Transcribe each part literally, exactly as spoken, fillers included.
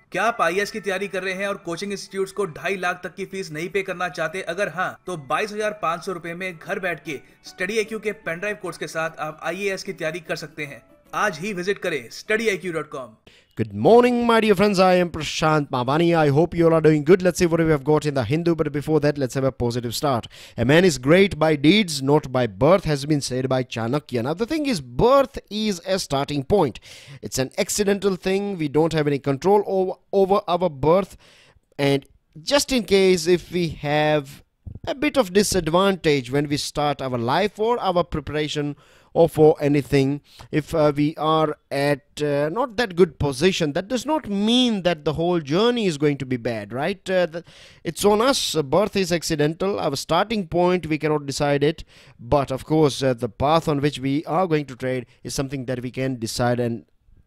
क्या आप आई A S की तैयारी कर रहे हैं और कोचिंग इंस्टीट्यूट्स को ढाई लाख तक की फीस नहीं पे करना चाहते? अगर हाँ, तो बाईस हजार पाँच सौ रुपए में घर बैठ के स्टडी आई क्यू के पेनड्राइव कोर्स के साथ आप आई ए एस की तैयारी कर सकते हैं। आज ही विजिट करें study I Q dot com. Good morning, my dear friends. I am Prashant Mavani. I hope you all are doing good. Let's see what we have got in the Hindu. But before that, let's have a positive start. A man is great by deeds, not by birth, has been said by Chanakya. Now, the thing is, birth is a starting point. It's an accidental thing. We don't have any control over, over our birth. And just in case if we have a bit of disadvantage when we start our life or our preparation or for anything, if uh, we are at uh, not that good position, that does not mean that the whole journey is going to be bad, right? Uh, the, it's on us. Uh, birth is accidental. Our starting point, we cannot decide it, but of course uh, the path on which we are going to trade is something that we can decide and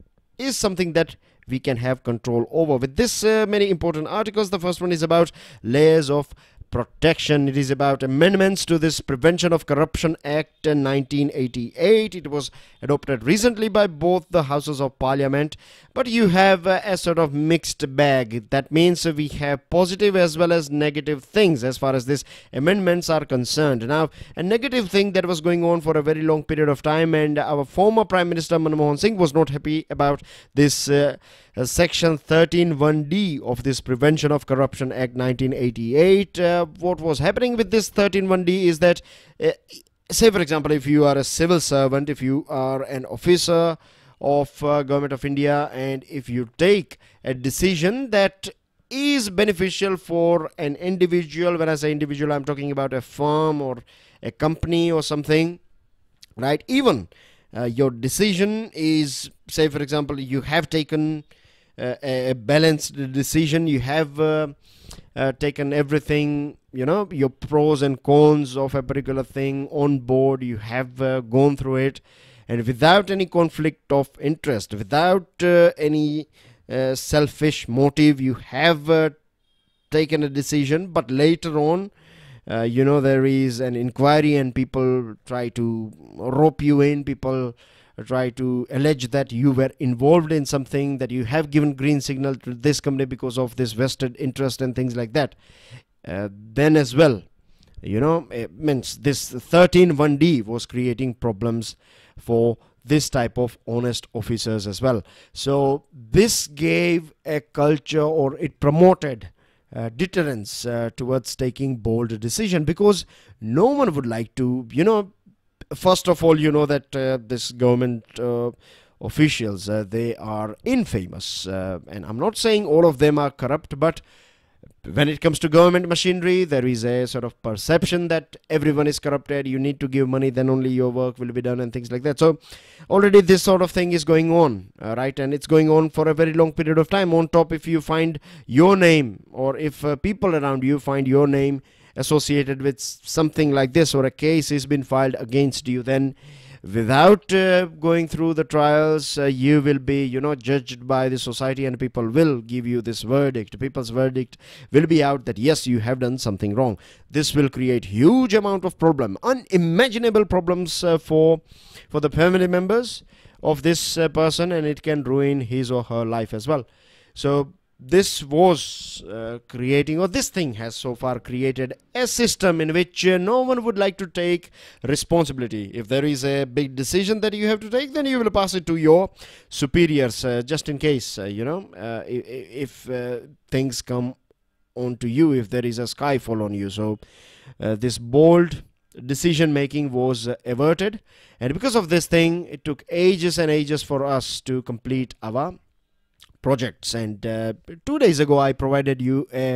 is something that we can have control over. With this uh, many important articles, the first one is about layers of protection. It is about amendments to this Prevention of Corruption Act in nineteen eighty-eight. It was adopted recently by both the houses of parliament, but you have uh, a sort of mixed bag. That means uh, we have positive as well as negative things as far as these amendments are concerned. Now, a negative thing that was going on for a very long period of time, and our former Prime Minister Manmohan Singh was not happy about this uh, uh, section thirteen one D of this Prevention of Corruption Act nineteen eighty-eight. Uh, what was happening with this thirteen one D is that uh, say for example, if you are a civil servant, if you are an officer of uh, Government of India, and if you take a decision that is beneficial for an individual, when I say individual, I'm talking about a firm or a company or something, right? Even uh, your decision is, say for example, you have taken uh, a balanced decision, you have uh, uh, taken everything, you know, your pros and cons of a particular thing on board, you have uh, gone through it, and without any conflict of interest, without uh, any uh, selfish motive, you have uh, taken a decision, but later on, uh, you know, there is an inquiry and people try to rope you in, people try to allege that you were involved in something, that you have given green signal to this company because of this vested interest and things like that. Uh, then as well, you know, it means this thirteen one D was creating problems for this type of honest officers as well. So this gave a culture, or it promoted uh, deterrence uh, towards taking bold decision, because no one would like to, you know, first of all, you know that uh, this government uh, officials, uh, they are infamous, uh, and I'm not saying all of them are corrupt, but when it comes to government machinery, there is a sort of perception that everyone is corrupted. You need to give money, then only your work will be done, and things like that. So already this sort of thing is going on, uh, right? And it's going on for a very long period of time. On top, if you find your name, or if uh, people around you find your name associated with something like this, or a case has been filed against you, then without uh, going through the trials, uh, you will be, you know, judged by the society, and people will give you this verdict. People's verdict will be out that yes, you have done something wrong. This will create huge amount of problem, unimaginable problems uh, for for the family members of this uh, person, and it can ruin his or her life as well. So this was uh, creating, or this thing has so far created a system in which uh, no one would like to take responsibility. If there is a big decision that you have to take, then you will pass it to your superiors, uh, just in case, uh, you know, uh, if, if uh, things come on to you, if there is a skyfall on you. So uh, this bold decision making was uh, averted, and because of this thing, it took ages and ages for us to complete our projects. And uh, two days ago I provided you a,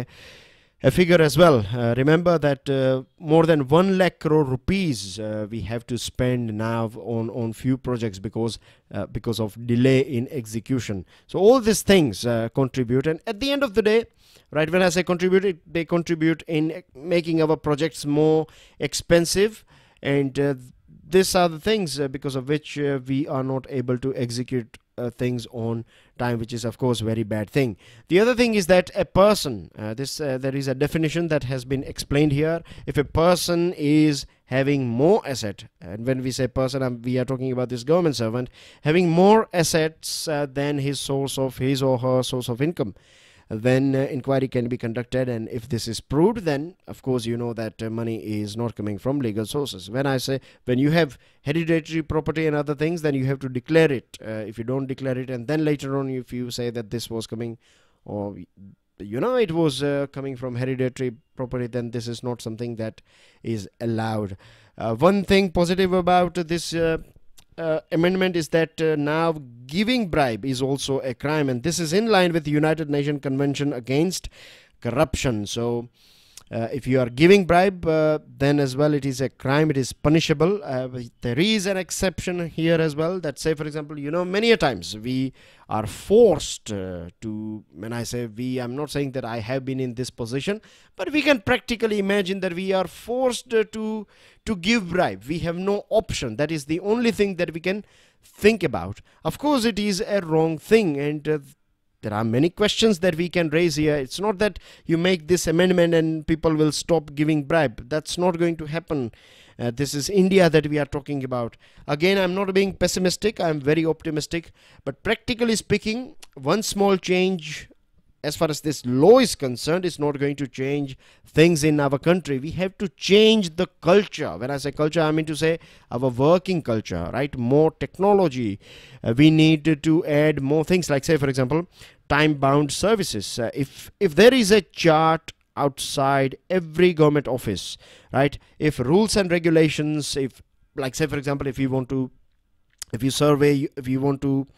a figure as well. Uh, remember that uh, more than one lakh crore rupees uh, we have to spend now on on few projects because uh, because of delay in execution. So all these things uh, contribute, and at the end of the day, right, when I say contribute, it, they contribute in making our projects more expensive, and uh, these are the things uh, because of which uh, we are not able to execute uh, things on time, which is of course very bad thing. The other thing is that a person, uh, this uh, there is a definition that has been explained here. If a person is having more asset, and when we say person, um, we are talking about this government servant having more assets uh, than his source of his or her source of income, then uh, inquiry can be conducted, and if this is proved, then of course you know that uh, money is not coming from legal sources. When I say, when you have hereditary property and other things, then you have to declare it. Uh, if you don't declare it, and then later on if you say that this was coming, or you know it was uh, coming from hereditary property, then this is not something that is allowed. Uh, one thing positive about this uh, uh, amendment is that uh, now giving bribe is also a crime, and this is in line with the United Nations Convention Against Corruption. So uh, if you are giving bribe, uh, then as well it is a crime, it is punishable. Uh, there is an exception here as well, that say for example, you know, many a times we are forced uh, to, when I say we, I'm not saying that I have been in this position, but we can practically imagine that we are forced uh, to to give bribe. We have no option. That is the only thing that we can think about. Of course it is a wrong thing, and uh, there are many questions that we can raise here. It's not that you make this amendment and people will stop giving bribe. That's not going to happen. Uh, this is India that we are talking about. Again, I'm not being pessimistic, I'm very optimistic, but practically speaking, one small change as far as this law is concerned is not going to change things in our country. We have to change the culture. When I say culture, I mean to say our working culture, right? More technology. Uh, we need to add more things, like say for example, time-bound services. Uh, if if there is a chart outside every government office, right, if rules and regulations, if like say for example, if you want to if you survey, if you want to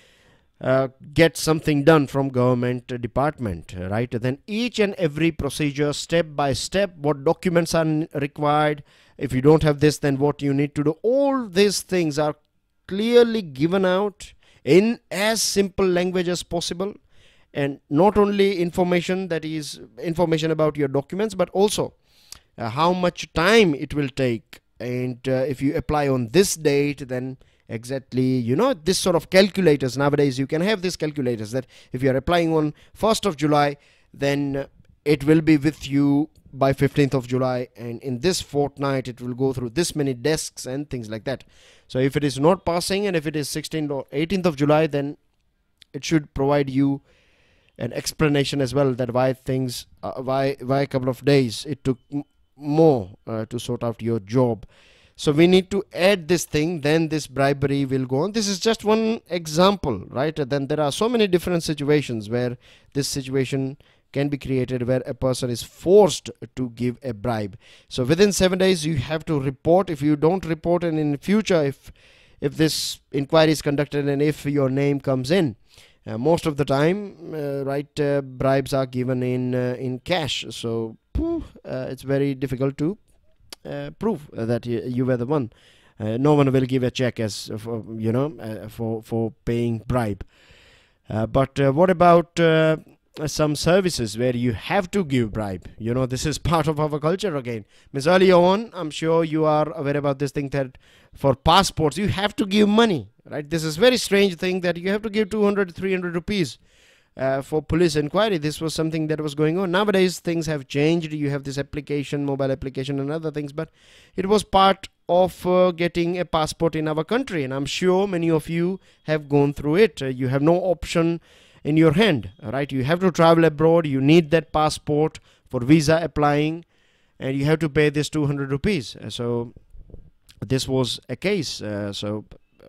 uh, get something done from government department, right, then each and every procedure, step by step, what documents are required, if you don't have this, then what you need to do, all these things are clearly given out in as simple language as possible. And not only information, that is information about your documents, but also uh, how much time it will take, and uh, if you apply on this date, then exactly, you know, this sort of calculators. Nowadays you can have these calculators that if you are applying on first of July, then it will be with you by fifteenth of July, and in this fortnight it will go through this many desks and things like that. So if it is not passing, and if it is sixteenth or eighteenth of July, then it should provide you an explanation as well, that why things uh, why why a couple of days it took m more uh, to sort out your job. So we need to add this thing, then this bribery will go on. This is just one example, right? Then there are so many different situations where this situation can be created, where a person is forced to give a bribe. So within seven days you have to report. If you don't report, and in future if if this inquiry is conducted and if your name comes in, Uh, most of the time, uh, right, uh, bribes are given in uh, in cash. So poof, uh, it's very difficult to uh, prove that you, you were the one. Uh, no one will give a check as for, you know uh, for for paying bribe. Uh, but uh, what about uh, some services where you have to give bribe? You know, this is part of our culture again. Means earlier on, I'm sure you are aware about this thing, that for passports you have to give money, right? This is very strange thing that you have to give two hundred, three hundred rupees uh, for police inquiry. This was something that was going on. Nowadays things have changed. You have this application, mobile application and other things, but it was part of uh, getting a passport in our country, and I'm sure many of you have gone through it. Uh, you have no option in your hand, right? You have to travel abroad, you need that passport for visa applying, and you have to pay this two hundred rupees. Uh, so this was a case. Uh, so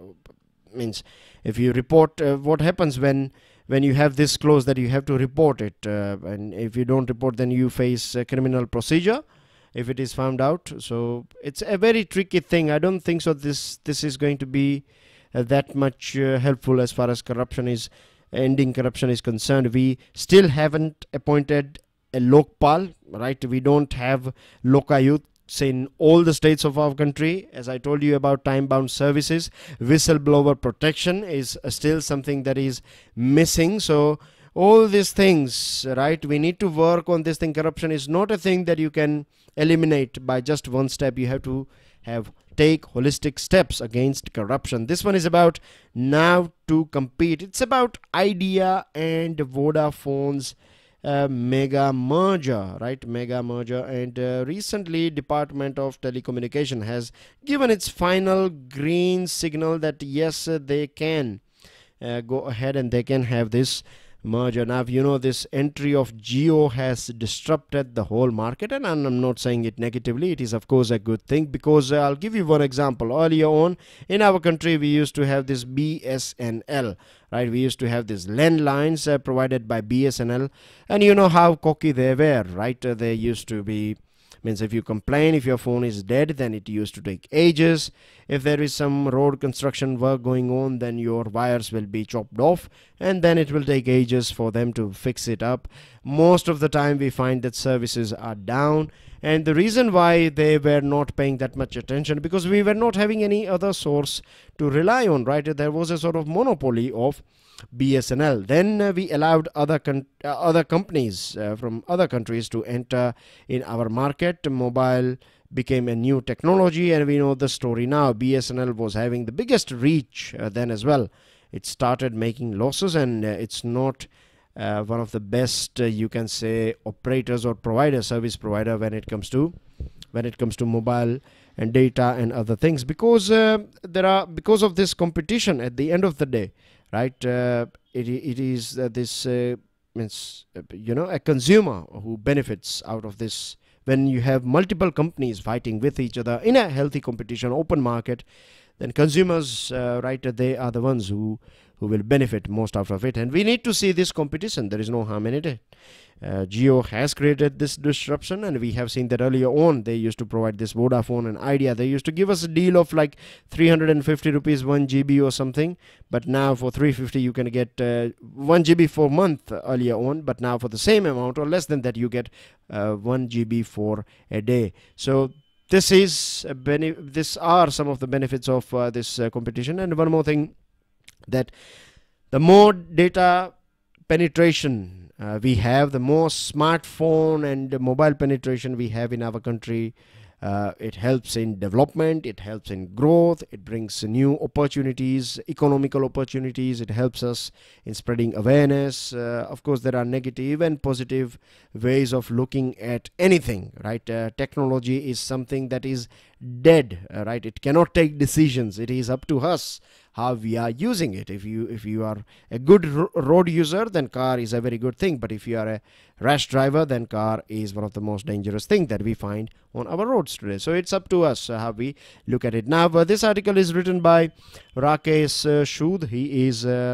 means if you report, uh, what happens when when you have this clause that you have to report it, uh, and if you don't report, then you face a criminal procedure if it is found out. So it's a very tricky thing. I don't think so this this is going to be uh, that much uh, helpful as far as corruption is ending corruption is concerned. We still haven't appointed a Lokpal, right? We don't have Lokayuth in all the states of our country. As I told you about time-bound services, whistleblower protection is still something that is missing. So all these things, right, we need to work on this thing. Corruption is not a thing that you can eliminate by just one step. You have to have take holistic steps against corruption. This one is about Now to Compete. It's about Idea and Vodafone's uh, mega merger, right? Mega merger. And uh, recently, Department of Telecommunication has given its final green signal that yes, uh, they can uh, go ahead and they can have this merger. Now, you know, this entry of Jio has disrupted the whole market, and I'm not saying it negatively. It is of course a good thing, because uh, I'll give you one example. Earlier on in our country, we used to have this B S N L, right? We used to have these landlines uh, provided by B S N L, and you know how cocky they were, right? Uh, they used to be, means if you complain if your phone is dead, then it used to take ages. If there is some road construction work going on, then your wires will be chopped off, and then it will take ages for them to fix it up. Most of the time we find that services are down, and the reason why they were not paying that much attention, because we were not having any other source to rely on, right? There was a sort of monopoly of B S N L. Then uh, we allowed other con uh, other companies uh, from other countries to enter in our market. Mobile became a new technology, and we know the story now. B S N L was having the biggest reach uh, then as well. It started making losses, and uh, it's not uh, one of the best, uh, you can say, operators or provider, service provider when it comes to when it comes to mobile and data and other things, because uh, there are because of this competition at the end of the day, right? Uh, it, it is uh, this uh, means uh, you know, a consumer who benefits out of this. When you have multiple companies fighting with each other in a healthy competition, open market, then consumers, uh, right, they are the ones who who will benefit most out of it. And we need to see this competition. There is no harm in it. Uh, Jio has created this disruption, and we have seen that earlier on. They used to provide this Vodafone and Idea. They used to give us a deal of like three hundred fifty rupees one G B or something, but now for three hundred fifty you can get uh, one G B for a month earlier on, but now for the same amount or less than that you get uh, one G B for a day. So this is a bene this are some of the benefits of uh, this uh, competition. And one more thing, that the more data penetration Uh, we have, the more smartphone and mobile penetration we have in our country, uh, it helps in development, it helps in growth, it brings new opportunities, economical opportunities, it helps us in spreading awareness. Uh, of course, there are negative and positive ways of looking at anything, right? Uh, technology is something that is dead, uh, right? It cannot take decisions. It is up to us how we are using it. If you if you are a good ro road user, then car is a very good thing, but if you are a rash driver, then car is one of the most dangerous things that we find on our roads today. So it's up to us uh, how we look at it. Now uh, this article is written by Rakesh uh, Shud. He is uh,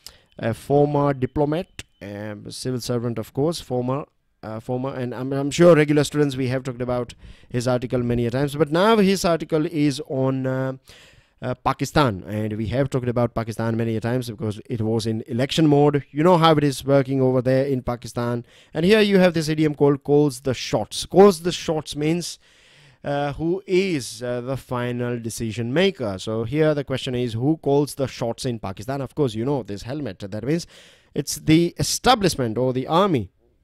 a former diplomat, um, civil servant, of course, former Uh, former, and I'm, I'm sure regular students, we have talked about his article many a times, but now his article is on uh, uh, Pakistan, and we have talked about Pakistan many a times because it was in election mode. You know how it is working over there in Pakistan, and here you have this idiom called calls the shots. Calls the shots means uh, who is uh, the final decision maker. So here the question is, who calls the shots in Pakistan? Of course, you know this helmet, that means it's the establishment or the army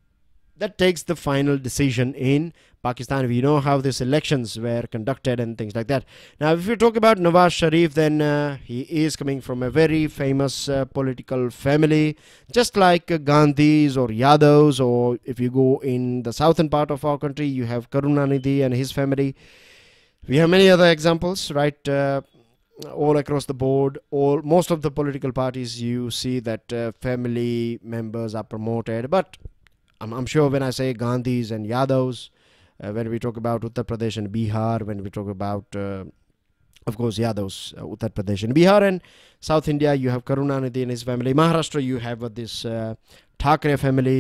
that takes the final decision in Pakistan. We know how these elections were conducted and things like that. Now, if you talk about Nawaz Sharif, then uh, he is coming from a very famous uh, political family, just like uh, Gandhis or Yadavs, or if you go in the southern part of our country, you have Karunanidhi and his family. We have many other examples, right? Uh, all across the board, all most of the political parties, you see that uh, family members are promoted, but I'm, I'm sure when I say Gandhis and Yadavs, uh, when we talk about Uttar Pradesh and Bihar, when we talk about, uh, of course, Yadavs, uh, Uttar Pradesh and Bihar, and South India, you have Karunanidhi and his family. Maharashtra, you have uh, this uh, Thakre family.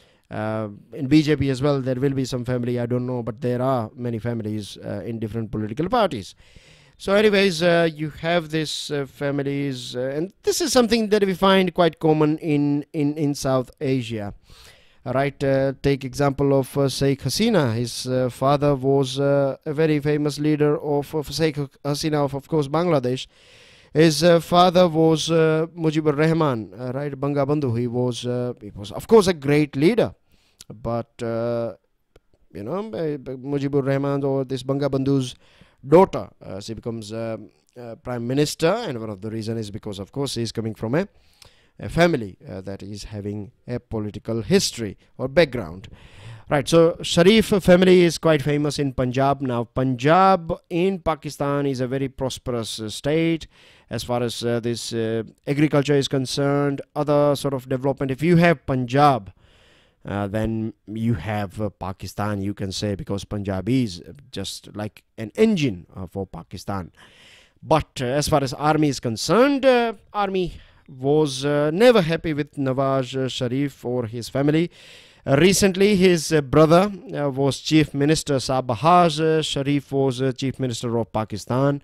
Uh, in B J P as well, there will be some family, I don't know, but there are many families uh, in different political parties. So anyways, uh, you have these uh, families, uh, and this is something that we find quite common in, in, in South Asia. Right, uh, take example of uh, Sheikh Hasina. His uh, father was uh, a very famous leader of, of Sheikh Hasina of, of course, Bangladesh. His uh, father was uh, Mujibur Rahman, uh, right, Bangabandhu. He was, uh, he was, of course, a great leader, but uh, you know, Mujibur Rahman or this Bangabandhu's daughter. Uh, she becomes um, uh, Prime Minister, and one of the reasons is because, of course, she is coming from a, a family uh, that is having a political history or background. Right, so Sharif family is quite famous in Punjab. Now, Punjab in Pakistan is a very prosperous uh, state as far as uh, this uh, agriculture is concerned, other sort of development. If you have Punjab, uh, then you have uh, Pakistan, you can say, because Punjab is just like an engine uh, for Pakistan. But uh, as far as army is concerned, uh, army was uh, never happy with Nawaz uh, Sharif or his family. Uh, recently, his uh, brother uh, was Chief Minister. Shahbaz uh, Sharif was uh, Chief Minister of Pakistan.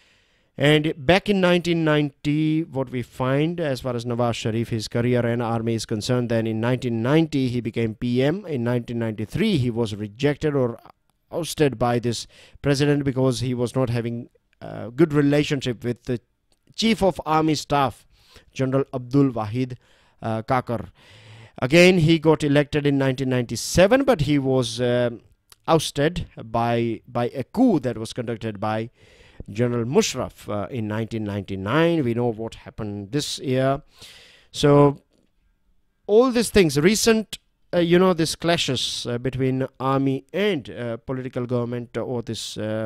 And back in nineteen ninety, what we find as far as Nawaz Sharif, his career and army is concerned, then in nineteen ninety, he became P M. In nineteen ninety-three, he was rejected or ousted by this president because he was not having a good relationship with the Chief of Army Staff, General Abdul Wahid uh, Kakar. Again, he got elected in nineteen ninety-seven, but he was uh, ousted by by a coup that was conducted by General Musharraf uh, in nineteen ninety-nine. We know what happened this year. So all these things, recent, uh, you know, these clashes uh, between army and uh, political government, uh, or this uh,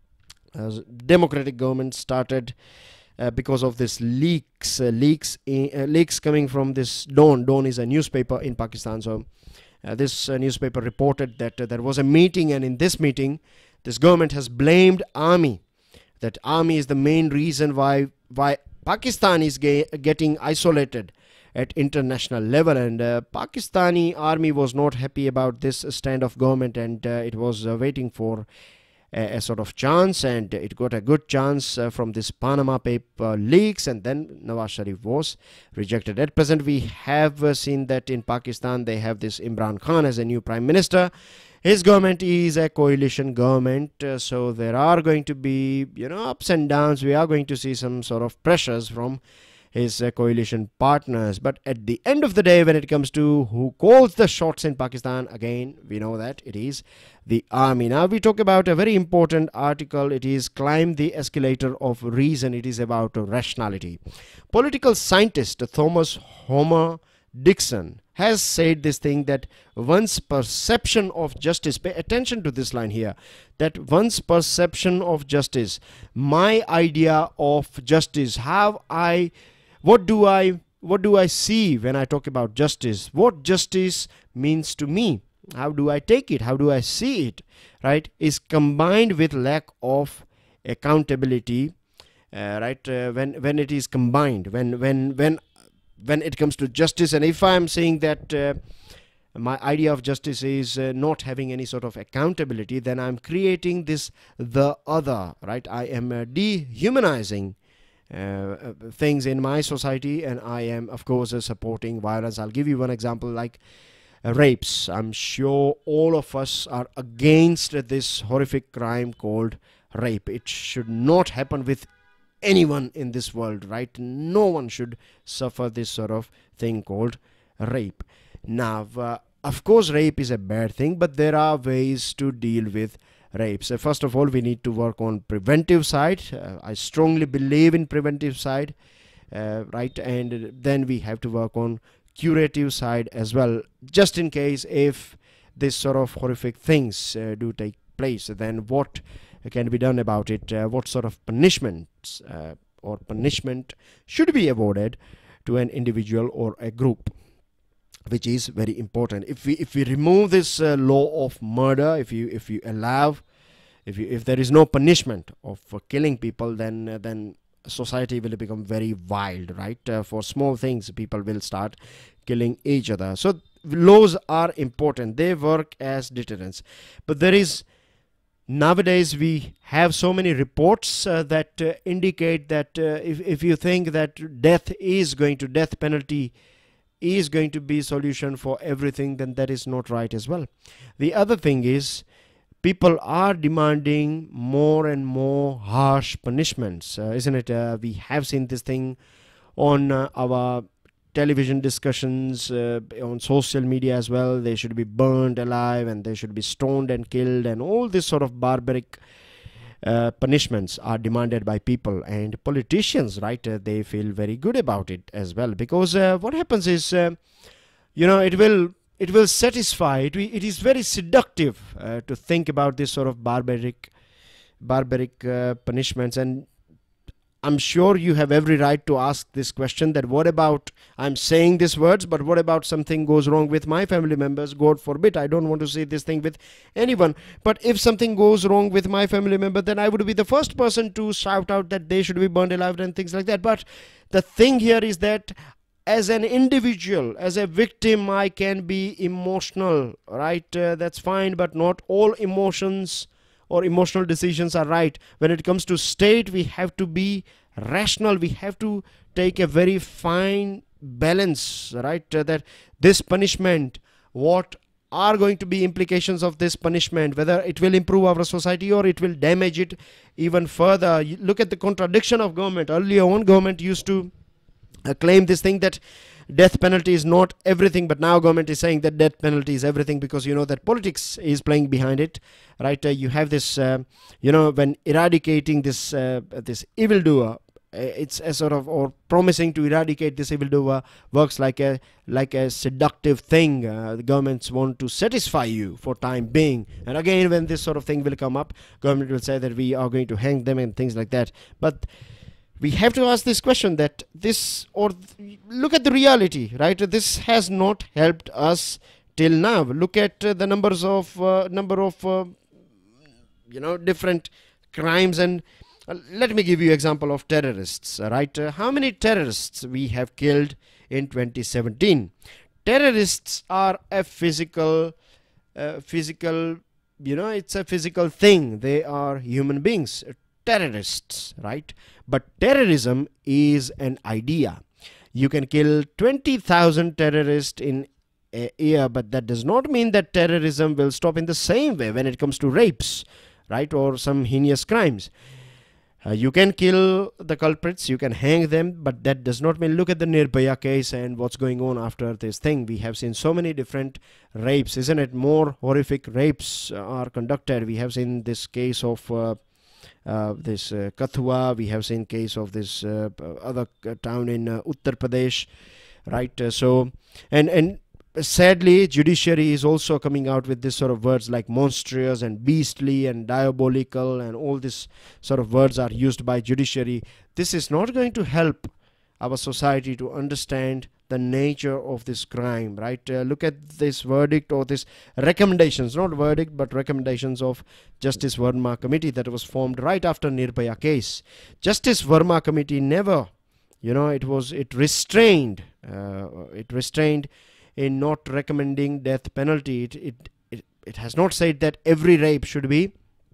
uh, democratic government started Uh, because of this leaks, uh, leaks, in, uh, leaks coming from this Dawn. Dawn is a newspaper in Pakistan. So uh, this uh, newspaper reported that uh, there was a meeting, and in this meeting, this government has blamed army. That army is the main reason why why Pakistan is getting isolated at international level, and uh, Pakistani army was not happy about this stand of government, and uh, it was uh, waiting for a, a sort of chance, and it got a good chance uh, from this Panama paper leaks, and then Nawaz Sharif was rejected. At present, we have uh, seen that in Pakistan they have this Imran Khan as a new prime minister. His government is a coalition government, uh, so there are going to be, you know, ups and downs. We are going to see some sort of pressures from his uh, coalition partners. But at the end of the day, when it comes to who calls the shots in Pakistan, again, we know that it is the army. Now, we talk about a very important article. It is Climb the Escalator of Reason. It is about rationality. Political scientist Thomas Homer Dixon has said this thing, that one's perception of justice, pay attention to this line here, that one's perception of justice, my idea of justice, how I, what do I, what do I see when I talk about justice, what justice means to me, how do I take it, how do I see it, right, is combined with lack of accountability, uh, right, uh, when, when it is combined, when, when, when, when it comes to justice. And if I am saying that uh, my idea of justice is uh, not having any sort of accountability, then I'm creating this the other, right? I am uh, dehumanizing uh, things in my society, and I am, of course, uh, supporting violence. I'll give you one example, like uh, rapes. I'm sure all of us are against this horrific crime called rape. It should not happen with anyone in this world, right? No one should suffer this sort of thing called rape. Now, uh, of course, rape is a bad thing, but there are ways to deal with rape. So first of all, we need to work on preventive side. Uh, I strongly believe in preventive side, uh, right? And then we have to work on curative side as well, just in case if this sort of horrific things uh, do take place, then what can be done about it, uh, what sort of punishments uh, or punishment should be awarded to an individual or a group, which is very important. If we if we remove this uh, law of murder, if you if you allow, if you if there is no punishment of uh, killing people, then uh, then society will become very wild, right? Uh, for small things, people will start killing each other. So laws are important. They work as deterrents. But there is, nowadays we have so many reports uh, that uh, indicate that uh, if, if you think that death is going to, death penalty is going to be solution for everything, then that is not right as well. The other thing is, people are demanding more and more harsh punishments, uh, isn't it? Uh, we have seen this thing on uh, our television discussions, uh, on social media as well. They should be burned alive, and they should be stoned and killed, and all this sort of barbaric uh, punishments are demanded by people, and politicians, right, uh, they feel very good about it as well, because uh, what happens is, uh, you know, it will it will satisfy, it, it is very seductive uh, to think about this sort of barbaric barbaric uh, punishments. And I'm sure you have every right to ask this question, that what about, I'm saying these words, but what about something goes wrong with my family members? God forbid, I don't want to say this thing with anyone, but if something goes wrong with my family member, then I would be the first person to shout out that they should be burned alive and things like that. But the thing here is that as an individual, as a victim, I can be emotional, right? Uh, that's fine, but not all emotions or emotional decisions are right. When it comes to state, we have to be rational. We have to take a very fine balance, right? Uh, that this punishment, what are going to be implications of this punishment, whether it will improve our society or it will damage it even further. You look at the contradiction of government. Earlier on, government used to uh, claim this thing that death penalty is not everything, but now government is saying that death penalty is everything, because you know that politics is playing behind it, right? Uh, you have this, uh, you know, when eradicating this uh, this evildoer, it's a sort of, or promising to eradicate this evildoer works like a like a seductive thing. Uh, the governments want to satisfy you for time being, and again when this sort of thing will come up, government will say that we are going to hang them and things like that. But we have to ask this question, that this, or th look at the reality, right? This has not helped us till now. Look at uh, the numbers of uh, number of uh, you know different crimes, and uh, let me give you example of terrorists, right? Uh, how many terrorists we have killed in twenty seventeen? Terrorists are a physical uh, physical you know it's a physical thing. They are human beings, terrorists, right? But terrorism is an idea. You can kill twenty thousand terrorists in a year, but that does not mean that terrorism will stop in the same way when it comes to rapes, right, or some heinous crimes. Uh, you can kill the culprits, you can hang them, but that does not mean, look at the Nirbhaya case and what's going on after this thing. We have seen so many different rapes, isn't it? More horrific rapes are conducted. We have seen this case of uh, Uh, this uh, Kathua, we have seen case of this uh, other town in uh, Uttar Pradesh, right? Uh, so, and and sadly, judiciary is also coming out with this sort of words like monstrous and beastly and diabolical, and all this sort of words are used by judiciary. This is not going to help our society to understand the nature of this crime, right? Uh, look at this verdict, or this recommendations, not verdict but recommendations of Justice Verma committee that was formed right after Nirbhaya case. Justice Verma committee never, you know, it was it restrained uh, it restrained in not recommending death penalty. It, it it it has not said that every rape should be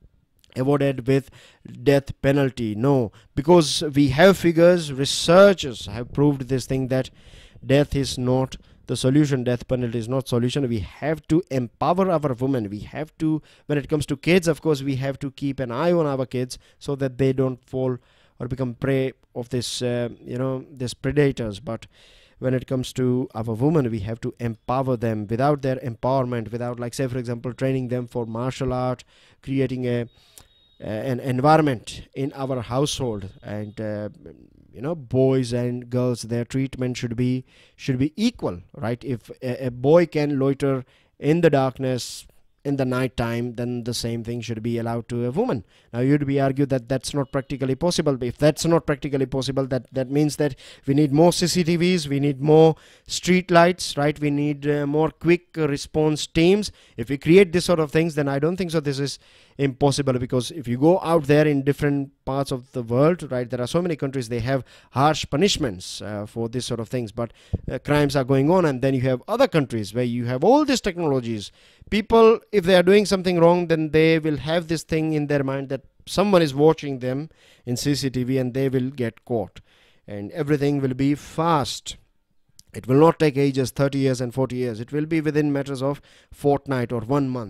awarded with death penalty. No, because we have figures, researchers have proved this thing, that death is not the solution, death penalty is not solution. We have to empower our women. We have to, when it comes to kids, of course, we have to keep an eye on our kids so that they don't fall or become prey of this uh, you know this predators. But when it comes to our women, we have to empower them. Without their empowerment, without, like, say for example, training them for martial art, creating a uh, an environment in our household, and uh, you know boys and girls, their treatment should be should be equal, right? If a, a boy can loiter in the darkness in the night time, then the same thing should be allowed to a woman. Now you'd be argued that that's not practically possible. But if that's not practically possible, that that means that we need more C C T Vs, we need more street lights, right? We need uh, more quick uh, response teams. If we create this sort of things, then I don't think so this is impossible, because if you go out there in different parts of the world, right, there are so many countries, they have harsh punishments uh, for this sort of things, but uh, crimes are going on. And then you have other countries where you have all these technologies. People, if they are doing something wrong, then they will have this thing in their mind that someone is watching them in C C T V and they will get caught, and everything will be fast. It will not take ages, thirty years and forty years. It will be within matters of fortnight or one month.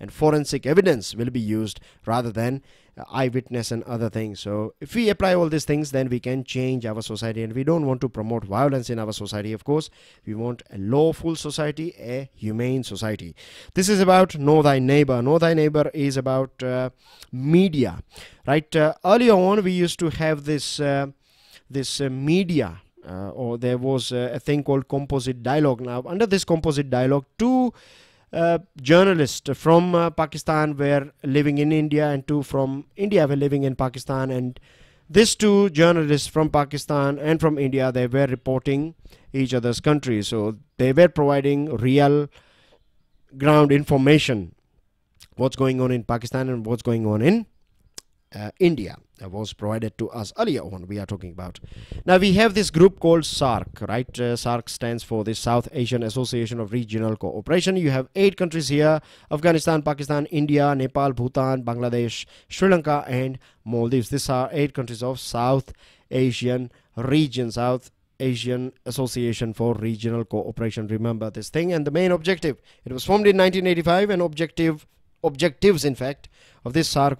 and forensic evidence will be used rather than uh, eyewitness and other things. So if we apply all these things, then we can change our society, and we don't want to promote violence in our society. Of course, we want a lawful society, a humane society. This is about Know Thy Neighbor. Know Thy Neighbor is about uh, media, right? Uh, earlier on, we used to have this uh, this uh, media, uh, or there was uh, a thing called composite dialogue. Now, under this composite dialogue, two uh, journalists from uh, Pakistan were living in India, and two from India were living in Pakistan. And these two journalists from Pakistan and from India, they were reporting each other's countries. So they were providing real ground information, what's going on in Pakistan and what's going on in uh, India. That was provided to us earlier on. We are talking about now we have this group called SAARC, right? uh, SAARC stands for the South Asian Association of Regional Cooperation. You have eight countries here: Afghanistan, Pakistan, India, Nepal, Bhutan, Bangladesh, Sri Lanka and Maldives. These are eight countries of South Asian region, South Asian Association for Regional Cooperation. Remember this thing. And the main objective, it was formed in nineteen eighty-five, and objective objectives in fact of this SAARC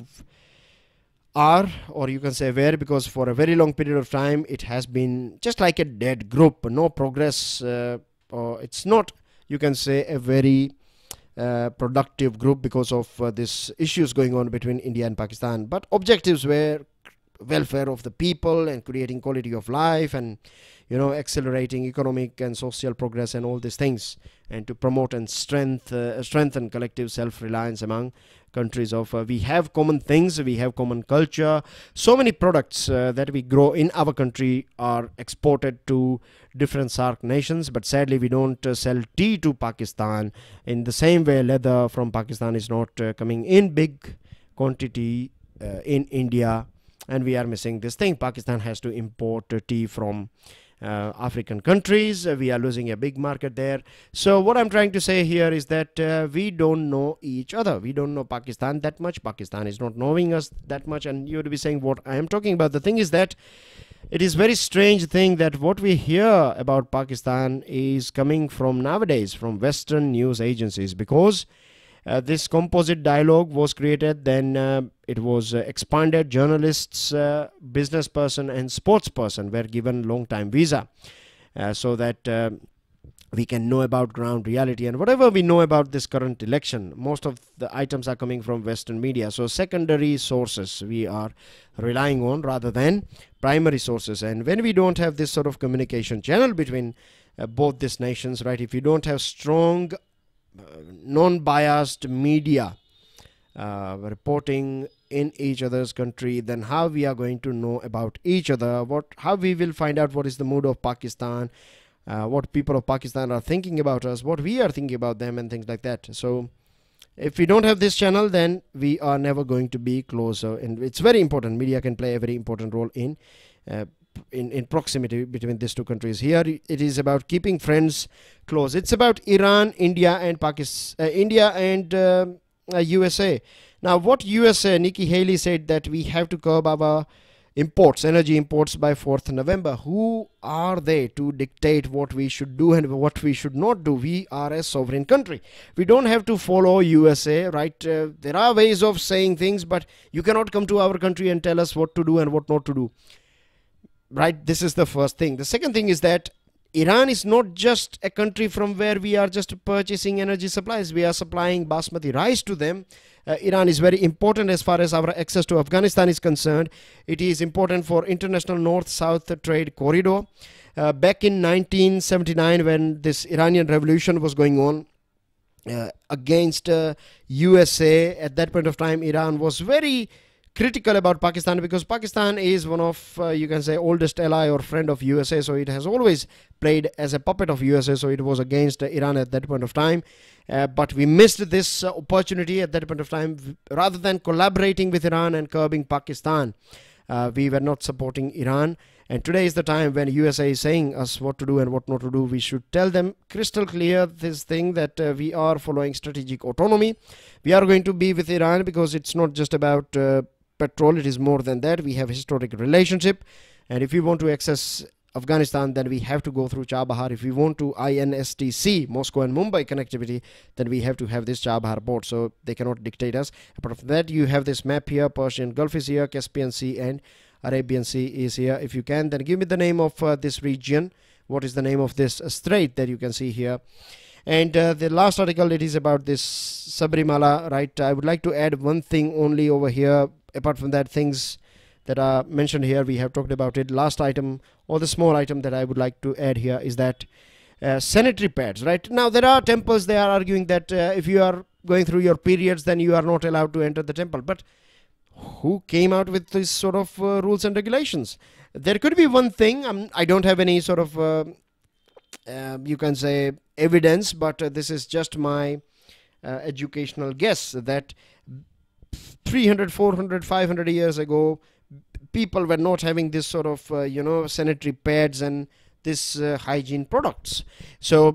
are, or you can say were, because for a very long period of time it has been just like a dead group, no progress, uh, or it's not, you can say, a very uh, productive group because of uh, these issues going on between India and Pakistan. But objectives were welfare of the people and creating quality of life, and you know, accelerating economic and social progress and all these things, and to promote and strength, uh, strengthen collective self-reliance among countries of uh, we have common things, we have common culture. So many products uh, that we grow in our country are exported to different SAARC nations, but sadly we don't uh, sell tea to Pakistan. In the same way, leather from Pakistan is not uh, coming in big quantity uh, in India, and we are missing this thing. Pakistan has to import uh, tea from Uh, African countries. Uh, we are losing a big market there. So what I'm trying to say here is that uh, we don't know each other. We don't know Pakistan that much. Pakistan is not knowing us that much. And you would be saying what I am talking about. The thing is that it is very strange thing that what we hear about Pakistan is coming from nowadays from Western news agencies, because Uh, this composite dialogue was created, then uh, it was uh, expanded. Journalists, uh, business person and sports person were given long time visa uh, so that uh, we can know about ground reality. And whatever we know about this current election, most of the items are coming from Western media. So secondary sources we are relying on rather than primary sources. And when we don't have this sort of communication channel between uh, both these nations, right, if you don't have strong Uh, non-biased media uh, reporting in each other's country, then how we are going to know about each other, what how we will find out what is the mood of Pakistan, uh, what people of Pakistan are thinking about us, what we are thinking about them, and things like that. So if we don't have this channel, then we are never going to be closer. And it's very important. Media can play a very important role in uh, In, in proximity between these two countries. Here it is about keeping friends close. It's about Iran, India and Pakistan, uh, India and uh, uh, U S A. Now what U S A, Nikki Haley said that we have to curb our imports, energy imports by fourth November. Who are they to dictate what we should do and what we should not do? We are a sovereign country. We don't have to follow U S A, right? Uh, there are ways of saying things, but you cannot come to our country and tell us what to do and what not to do. Right, this is the first thing. The second thing is that Iran is not just a country from where we are just purchasing energy supplies. We are supplying basmati rice to them. Uh, Iran is very important as far as our access to Afghanistan is concerned. It is important for international north-south trade corridor. Uh, back in nineteen seventy-nine, when this Iranian revolution was going on uh, against uh, U S A, at that point of time, Iran was very critical about Pakistan, because Pakistan is one of uh, you can say oldest ally or friend of U S A, so it has always played as a puppet of U S A, so it was against uh, Iran at that point of time. Uh, but we missed this uh, opportunity at that point of time. Rather than collaborating with Iran and curbing Pakistan, uh, we were not supporting Iran. And today is the time when U S A is saying us what to do and what not to do. We should tell them crystal clear this thing that uh, we are following strategic autonomy. We are going to be with Iran because it's not just about uh, petrol, it is more than that. We have a historic relationship, and if we want to access Afghanistan, then we have to go through Chabahar. If we want to I N S T C, Moscow and Mumbai connectivity, then we have to have this Chabahar port, so they cannot dictate us. Apart from that, you have this map here. Persian Gulf is here, Caspian Sea and Arabian Sea is here. If you can, then give me the name of uh, this region. What is the name of this uh, strait that you can see here? And uh, the last article, it is about this Sabrimala, right? I would like to add one thing only over here. Apart from that, things that are mentioned here, we have talked about it. Last item, or the small item that I would like to add here, is that uh, sanitary pads, right? Now there are temples, they are arguing that uh, if you are going through your periods, then you are not allowed to enter the temple. But who came out with this sort of uh, rules and regulations? There could be one thing, um, I don't have any sort of uh, uh, you can say evidence, but uh, this is just my uh, educational guess, that three hundred, four hundred, five hundred years ago, people were not having this sort of uh, you know sanitary pads and this uh, hygiene products. So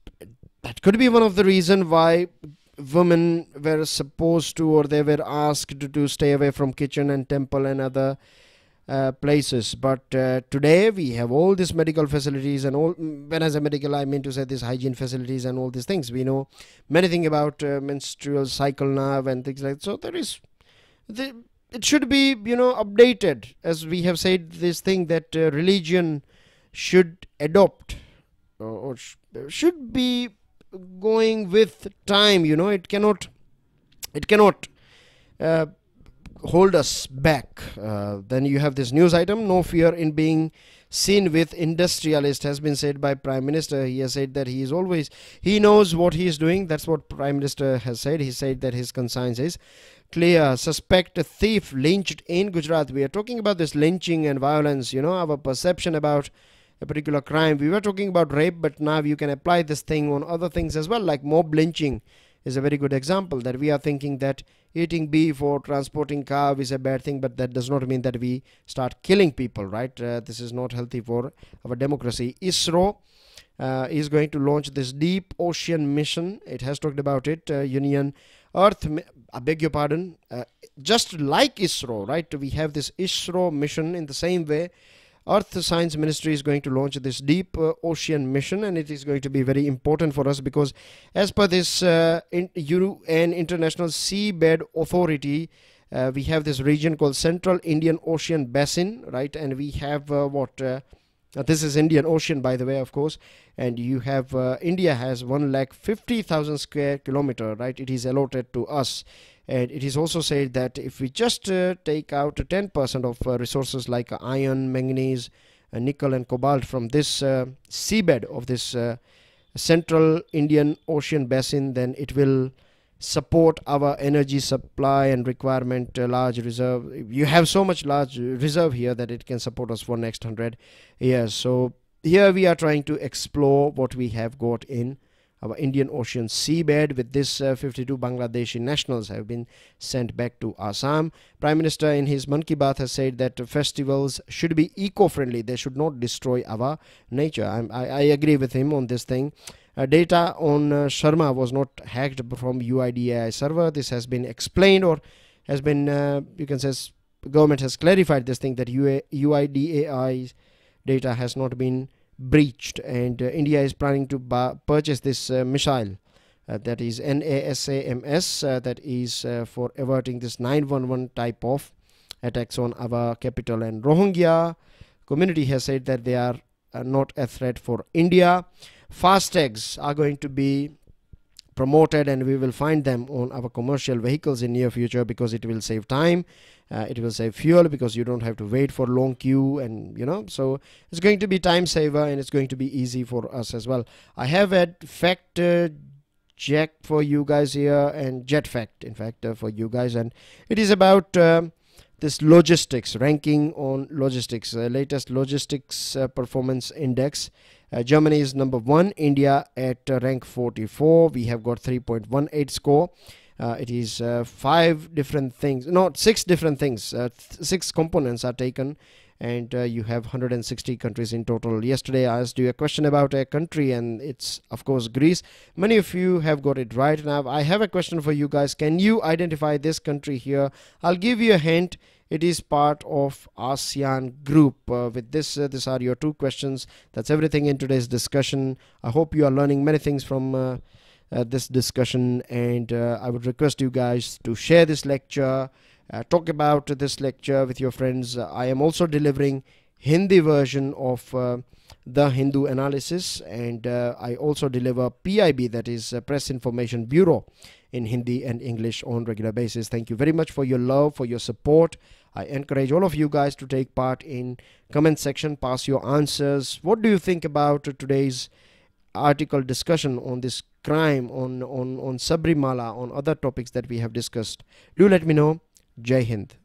that could be one of the reason why women were supposed to, or they were asked to, to stay away from kitchen and temple and other uh, places. But uh, today we have all these medical facilities, and all, when I say medical, I mean to say these hygiene facilities and all these things. We know many things about uh, menstrual cycle now and things like that. So there is the, it should be, you know, updated, as we have said this thing that uh, religion should adopt or, or sh should be going with time. You know, it cannot it cannot uh, hold us back. Uh, then you have this news item: no fear in being seen with industrialist, has been said by Prime Minister. He has said that he is always, he knows what he is doing. That's what Prime Minister has said. He said that his conscience is clear. Suspect a thief lynched in Gujarat. We are talking about this lynching and violence, you know, our perception about a particular crime. We were talking about rape, but now you can apply this thing on other things as well, like mob lynching is a very good example, that we are thinking that eating beef or transporting cow is a bad thing, but that does not mean that we start killing people, right? Uh, this is not healthy for our democracy. ISRO uh, is going to launch this deep ocean mission. It has talked about it. Uh, Union Earth, I beg your pardon, uh, just like ISRO, right? We have this ISRO mission. In the same way, Earth Science Ministry is going to launch this deep uh, ocean mission, and it is going to be very important for us, because as per this uh, in U N International Seabed Authority, uh, we have this region called Central Indian Ocean Basin, right? And we have uh, what uh, this is Indian Ocean, by the way, of course. And you have uh, India has one lakh fifty thousand square kilometer, right? It is allotted to us. And it is also said that if we just uh, take out ten percent of uh, resources like uh, iron, manganese, uh, nickel and cobalt from this uh, seabed of this uh, Central Indian Ocean Basin, then it will support our energy supply and requirement. Uh, large reserve, you have so much large reserve here that it can support us for next one hundred years. So here we are trying to explore what we have got in our Indian Ocean seabed. With this, uh, fifty-two Bangladeshi nationals have been sent back to Assam. Prime Minister in his Mann Ki Baat has said that uh, festivals should be eco-friendly. They should not destroy our nature. I'm, I, I agree with him on this thing. Uh, data on uh, Sharma was not hacked from U I D A I server. This has been explained, or has been, uh, you can say, government has clarified this thing, that U I D A I data has not been breached, and uh, India is planning to purchase this uh, missile uh, that is NASAMS, uh, that is uh, for averting this nine one one type of attacks on our capital. And Rohingya community has said that they are uh, not a threat for India. Fastags are going to be promoted, and we will find them on our commercial vehicles in near future, because it will save time. Uh, it will save fuel, because you don't have to wait for long queue, and you know, so it's going to be time saver, and it's going to be easy for us as well. I have a fact uh, check for you guys here, and jet fact in fact uh, for you guys, and it is about uh, this logistics ranking on logistics, uh, latest logistics uh, performance index. Uh, Germany is number one, India at uh, rank forty-four. We have got three point one eight score. Uh, it is uh, five different things, not six different things, uh, th six components are taken, and uh, you have one hundred sixty countries in total. Yesterday I asked you a question about a country, and it's of course Greece. Many of you have got it right. Now I have a question for you guys. Can you identify this country here? I'll give you a hint. it is part of ASEAN group. Uh, with this, uh, these are your two questions. That's everything in today's discussion. I hope you are learning many things from uh, uh, this discussion, and uh, I would request you guys to share this lecture, uh, talk about this lecture with your friends. Uh, I am also delivering Hindi version of uh, the Hindu analysis, and uh, I also deliver P I B, that is uh, Press Information Bureau, in Hindi and English on regular basis. Thank you very much for your love, for your support. I encourage all of you guys to take part in comment section, pass your answers. What do you think about today's article discussion on this crime, on on on Sabrimala, on other topics that we have discussed? Do let me know. Jai Hind.